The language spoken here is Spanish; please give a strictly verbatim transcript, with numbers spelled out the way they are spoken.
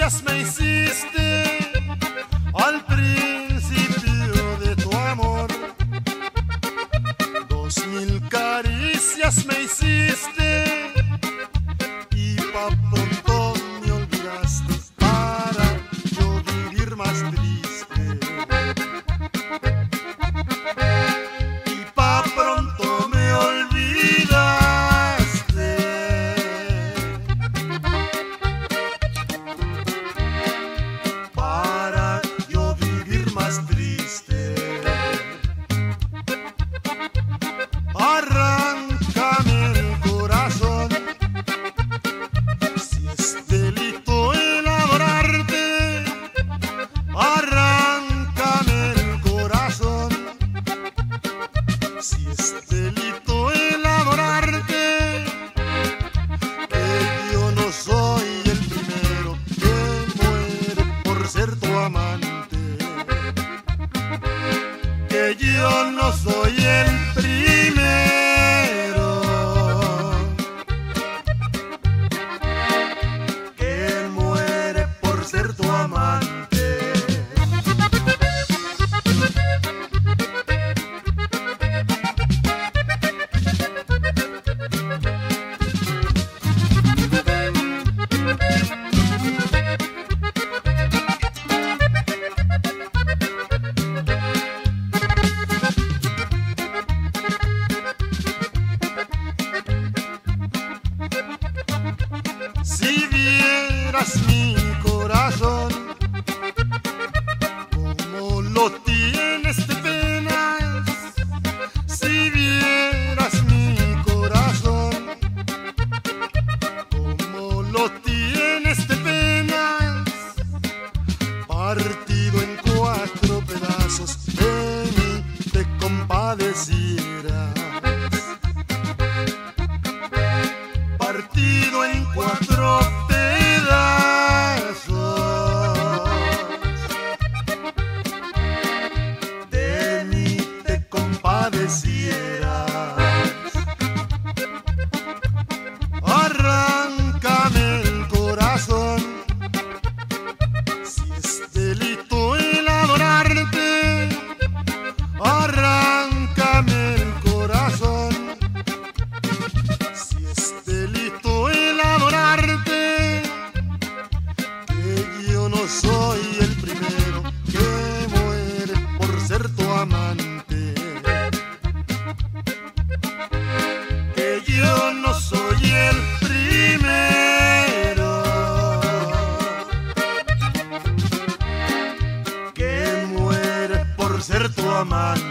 caricias me hiciste al principio de tu amor. Dos mil caricias me hiciste y pa' pronto me olvidaste para yo vivir más triste. Y pa' pronto me olvidaste para yo vivir más triste. Arráncame el corazón, si es delito el adorarte. Arráncame el corazón, si es delito el adorarte. Que yo no soy el primero que muere por ser tu amante. Que yo no soy el primero que muere por ser tu amante. Si vieras mi corazón, como lo tienes de penas. Si vieras mi corazón, como lo tienes de penas. Partido en cuatro pedazos, de mí te compadecieras. Partido en cuatro pedazos, de mí te compadecieras. Arráncame el corazón, si es delito el adorarte. Arráncame el corazón, si es delito el adorarte. Que yo no soy el primero que muere por ser tu amante. Que yo no soy el primero que muere por ser tu amante.